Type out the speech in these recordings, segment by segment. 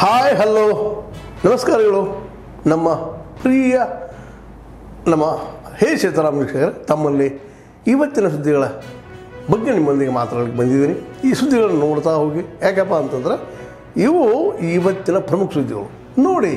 Hi hello ನಮಸ್ಕಾರಗಳು. ನಮ್ಮ ಪ್ರಿಯ ನಮ್ಮ ಹೇ ಸೀತಾರಾಮ್ ವೀಕ್ಷಕರೇ, ತಮ್ಮಲ್ಲಿ ಇವತ್ತಿನ ಸುದ್ದಿಗಳ ಬಗ್ಗೆ ನಿಮ್ಮೊಂದಿಗೆ ಮಾತಾಡಲಿಕ್ಕೆ ಬಂದಿದ್ದೀನಿ. ಈ ಸುದ್ದಿಗಳನ್ನು ನೋಡ್ತಾ ಹೋಗಿ, ಯಾಕಪ್ಪ ಅಂತಂದ್ರೆ ಇವು ಇವತ್ತಿನ ಪ್ರಮುಖ ಸುದ್ದಿಗಳು. ನೋಡಿ,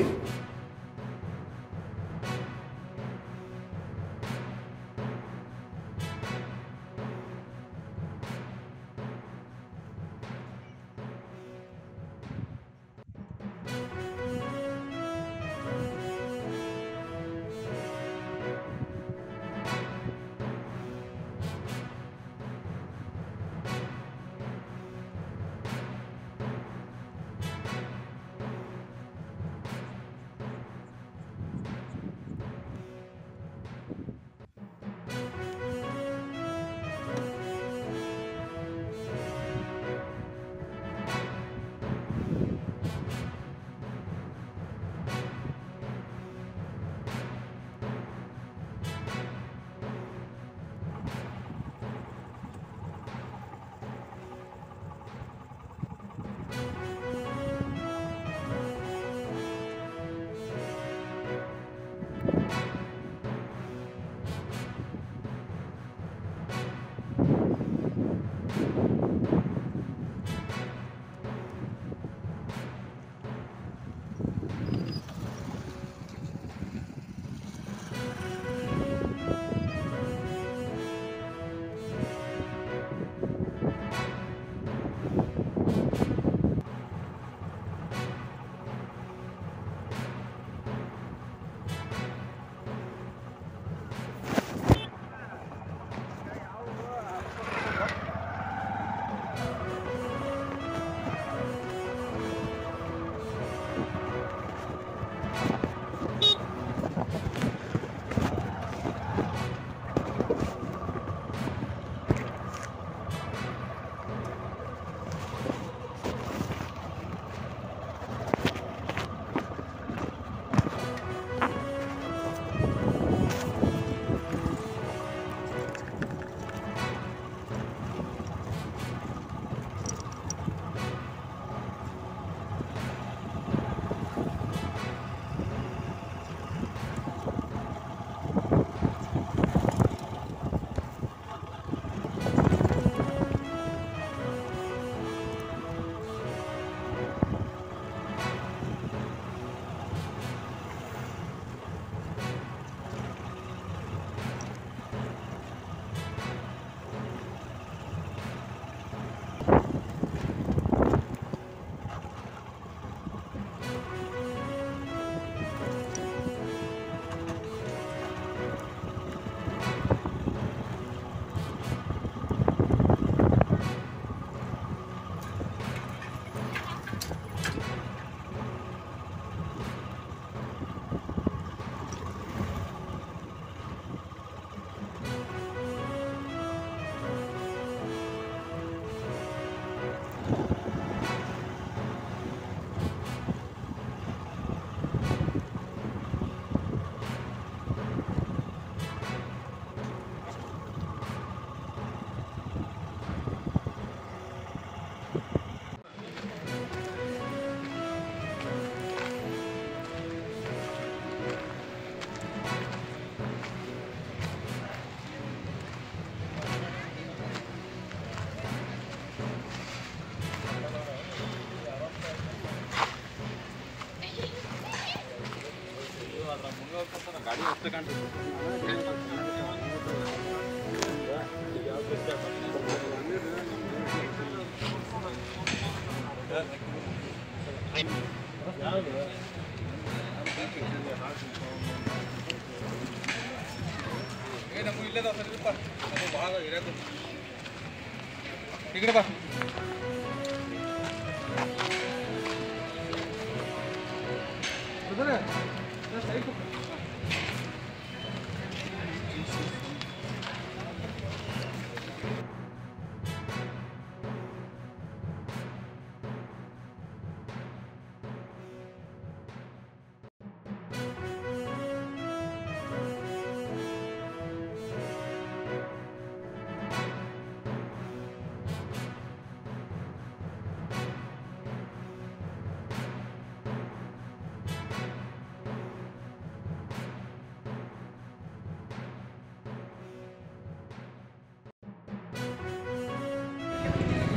इकडे बा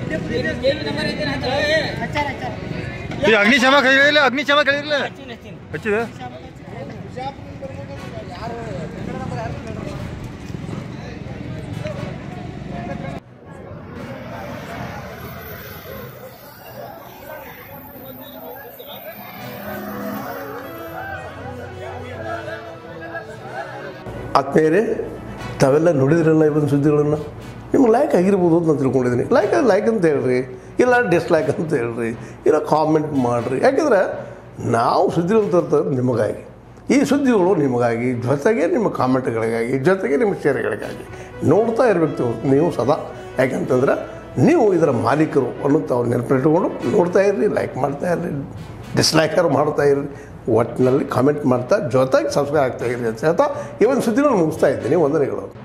ಈ ಅಗ್ನಿಶಾಮಕ ಹೇಳಿಲ್ಲ, ಅಗ್ನಿಶಾಮಕ ಹೇಳಿಲ್ಲ ಹಚ್ಚಿದೆ. ಆತ್ಮೀಯರೇ, ತಾವೆಲ್ಲ ನೋಡಿದ್ರಲ್ಲ ಇವತ್ತು ಸುದ್ದಿಗಳನ್ನು. ನಿಮ್ಗೆ ಲೈಕ್ ಆಗಿರ್ಬೋದು ಅಂತ ನಾನು ತಿಳ್ಕೊಂಡಿದ್ದೀನಿ. ಲೈಕ್ ಅಂತ ಹೇಳ್ರಿ, ಇಲ್ಲ ಡಿಸ್ಲೈಕ್ ಅಂತ ಹೇಳ್ರಿ, ಇಲ್ಲ ಕಾಮೆಂಟ್ ಮಾಡಿರಿ. ಯಾಕೆಂದ್ರೆ ನಾವು ಸುದ್ದಿಗಳು ತರ್ತಾರೆ ನಿಮಗಾಗಿ. ಈ ಸುದ್ದಿಗಳು ನಿಮಗಾಗಿ, ಜೊತೆಗೆ ನಿಮ್ಮ ಕಾಮೆಂಟ್ಗಳಿಗಾಗಿ, ಜೊತೆಗೆ ನಿಮ್ಮ ಶೇರ್ಗಳಿಗಾಗಿ ನೋಡ್ತಾ ಇರಬೇಕು ನೀವು ಸದಾ. ಯಾಕಂತಂದ್ರೆ ನೀವು ಇದರ ಮಾಲೀಕರು ಅನ್ನೋದು ಅವ್ರು ನೆನಪಿಟ್ಕೊಂಡು ನೋಡ್ತಾ ಇರ್ರಿ, ಲೈಕ್ ಮಾಡ್ತಾ ಇರ್ರಿ, ಡಿಸ್ಲೈಕರ್ ಮಾಡ್ತಾ ಇರ್ರಿ, ಒಟ್ಟಿನಲ್ಲಿ ಕಾಮೆಂಟ್ ಮಾಡ್ತಾ ಜೊತೆಗೆ ಸಬ್ಸ್ಕ್ರೈಬ್ ಆಗ್ತಾ ಇರ್ರಿ ಅಂತ ಹೇಳ್ತಾ ಈ ಒಂದು ಸುದ್ದಿಗಳನ್ನು ಮುಗಿಸ್ತಾ ಇದ್ದೀನಿ. ವಂದನೆಗಳು.